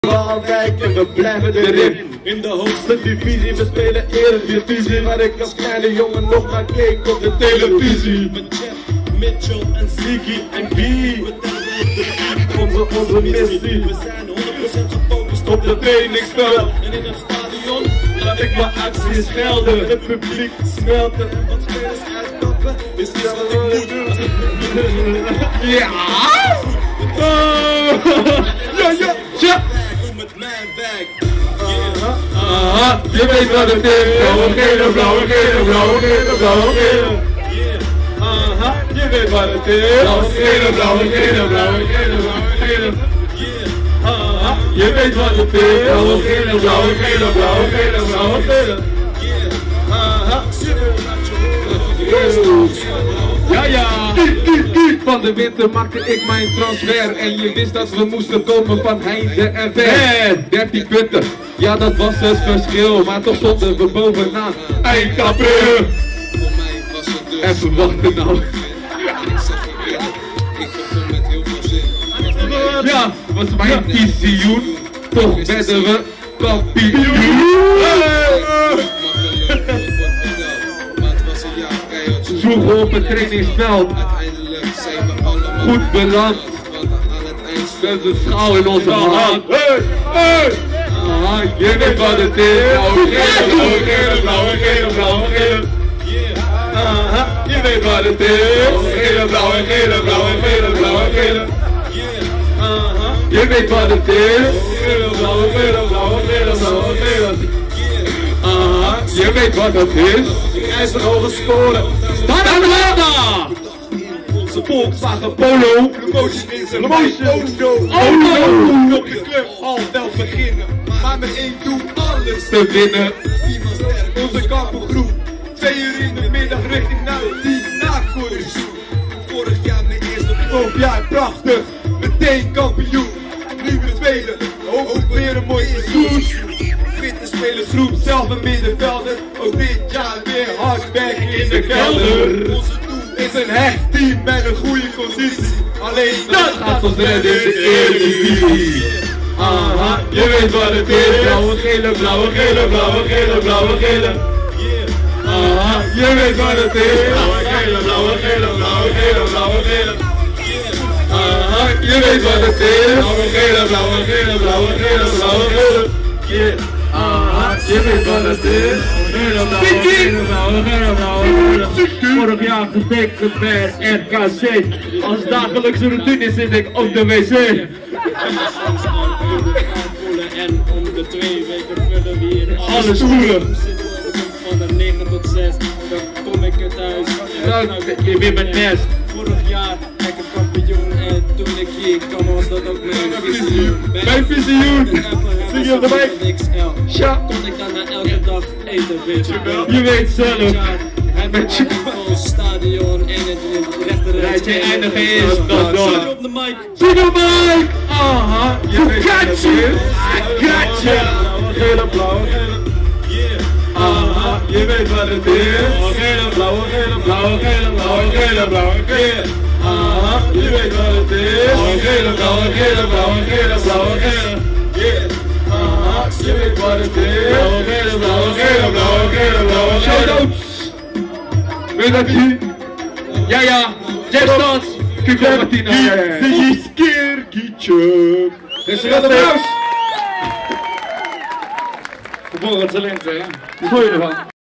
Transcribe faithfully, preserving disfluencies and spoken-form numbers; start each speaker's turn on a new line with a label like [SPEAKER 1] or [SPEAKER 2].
[SPEAKER 1] We altijd en we blijven erin. In de hoogste divisie, we spelen eredivisie. Waar ik als kleine jongen nog naar keek op de televisie. Met Jeff, Mitchell en Ziggy en B. Onze, onze missie. We zijn honderd procent gefocust op de trainingsveld. En in het stadion laat ik mijn acties gelden. Het publiek smelten. Wat spelers uitkappen is iets wat ik moet als het publiek. Ja! Ja, ja, ja! Met mijn bag. Aha, je weet wat het is. Blauwe, gele, blauwe, gele, blauwe, gele, blauwe, gele. Aha, je weet wat het is. Blauwe, gele, blauwe, gele, blauwe, gele, blauwe, gele. Aha, je weet wat het is. Blauwe, gele, blauwe, gele, blauwe, gele, blauwe, gele. Aha, je weet wat het is. Ja, ja! Van de winter maakte ik mijn transfer. En je wist dat we moesten komen van heinde en ver. dertien punten, ja dat was het verschil. Maar toch stonden we bovenaan eind april. Voor mij was het dus. Even wachten nou. Ik zeg je eerlijk, ik begon met heel veel zin. Ja, was mijn visioen. Toch werden we kampioen. Zoeken op het trainingsveld. Uiteindelijk zijn we allemaal goed beland. Aan het eind met de schaal in onze hand. Hey, hey! Aha, je weet wat het is. Blauwe, gele, blauwe, gele, blauwe, gele. Aha, je weet wat het is. Gele, blauwe, gele, blauwe, gele, blauwe, gele. Aha, je weet wat het is. Gele, blauwe, gele, blauwe, gele, blauwe, gele. Aha, je weet wat het is. IJzeren hoge scoren. Start aan de lava! Onze Volkswagen Polo. Promotion in zijn auto. Auto! Op de club al wel beginnen. Maar met één doel alles te winnen. Iemand sterk, onze kampengroep. Twee uur in de middag richting naar die nakoers. Vorig jaar mijn eerste proef, ja prachtig. Meteen kampioen. Nu de tweede. Hopelijk weer een mooi seizoen. Fitte spelersgroep, zelf een middenvelder. Ook dit jaar weer hard werken in de kelder. Onze doel is een hecht team met een goede conditie. Alleen dat gaat ons redden in de Eredivisie. Aha, je weet wat het is. Blauwe, gele, blauwe, gele, blauwe, gele, blauwe, gele. Aha, je weet wat het is. Blauwe, gele, blauwe, gele, blauwe, gele, blauwe, gele. Aha, je weet wat het is. Blauwe, gele, blauwe, gele, blauwe, gele, blauwe, gele. Yeah. Aha, je weet wat het is. Vorig jaar getekend bij R K C. Als dagelijkse routine zit ik op de wc. En om de twee weken vullen we hier alle stoelen. Van de negen tot zes, dan kom ik er thuis. Dan weer weer mijn nest. Vorig jaar ben ik een kampioen en toen ik hier kwam was dat ook mijn visioen. Mijn visioen! Zie je erbij? Ja! Kon ik dan na elke dag eten, weet je wel? Je weet zelf! En met je vol stadion en het rechte rijtje eindigen is dat door. Zit op de mic! Zit op de mic! Aha! Je weet wat het is! I got you! Gele, blauwe, gele. Aha, je weet wat het is. Gele, blauwe, gele, blauwe, gele, blauwe, gele, blauwe, gele. Aha, je weet wat het is. Gele, blauwe, gele, blauwe, gele, blauwe, gele. Yeah. Aha, je weet wat het is. Blauwe, gele, blauwe, gele, blauwe, gele, blauwe, gele. Shoutouts! Weet dat je? Ja, ja. Jeffstans. Kijk op Martina. Zie je skierkietje. Is er applaus? Vervolgens talent, hè? Wat vond je ervan?